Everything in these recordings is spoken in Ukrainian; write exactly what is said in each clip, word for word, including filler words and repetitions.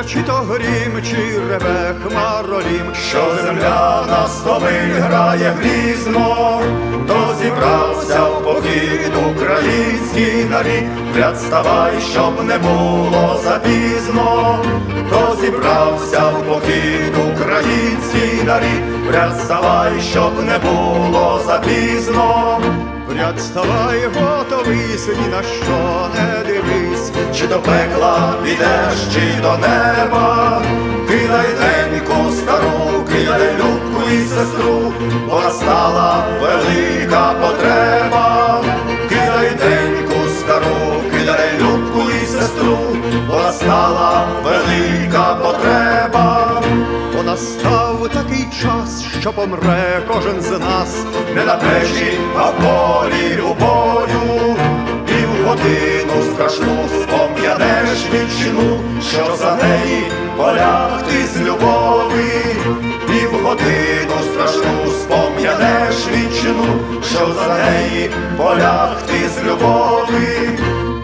чи то грім, чи реве хмаролім, що земля на стомиль грає грізно, то зібрався в похід український нарід. Вряд ставай, щоб не було запізно, то зібрався в похід український нарід. Вряд ставай, щоб не було запізно. Вряд ставай, готовись, ні на що не дивись, чи до пекла підеш, чи до неба. Кидай неньку стару, кидай любку і сестру, бо настала велика потреба. Кидай неньку стару, кидай любку і сестру, бо настала велика потреба. Бо настав такий час, що помре кожен з нас, не на печі, а в полі у бою. І в годину страшну спом'янеш вічну, що за неї полягти з любові. І в годину страшну спом'янеш вічну, що за неї полягти з любові.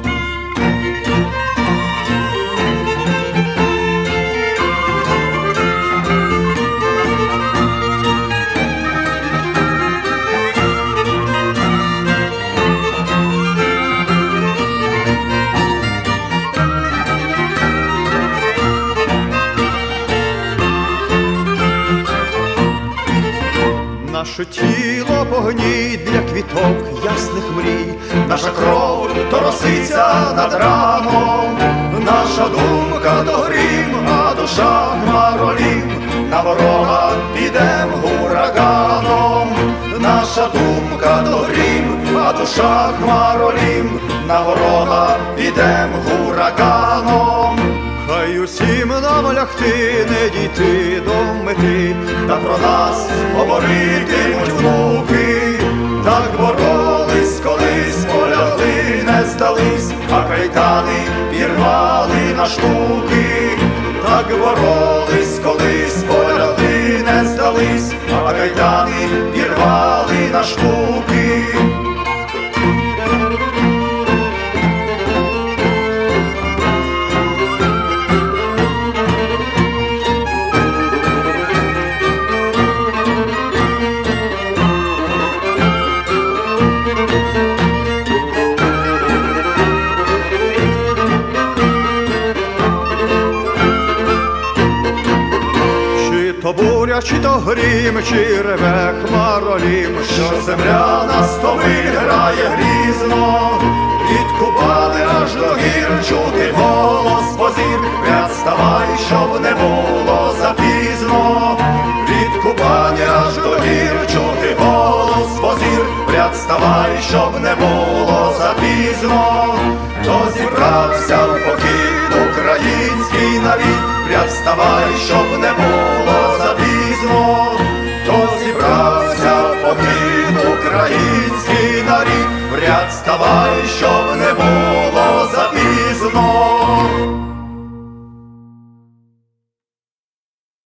Наше тіло погній для квіток ясних мрій, наша кров то росиця над раном, наша думка то грім, а душа хмаролім. На ворога підем ураганом, наша думка то грім, а душа хмаролім. На ворога підем ураганом. Хай усім нам лягти, не дійти до мети, та про нас говоритимуть внуки. Так боролись колись, полягли, не здались, а кайдани пірвали на штуки. Так боролись колись, полягли, не здались, а кайдани пірвали на штуки. То буря, чи то грім, чи реве хмаролім, що земля на стомиль грає грізно. Від Кубани аж до гір чути голос позір. Вряд ставай, щоб не було запізно. Від Кубани аж до гір чути голос позір. Вряд ставай, щоб не було запізно. То зібрався в похід український нарід. Вряд ставай, щоб не було запізно. То зібрався в похід український нарід. Вряд ставай, щоб не було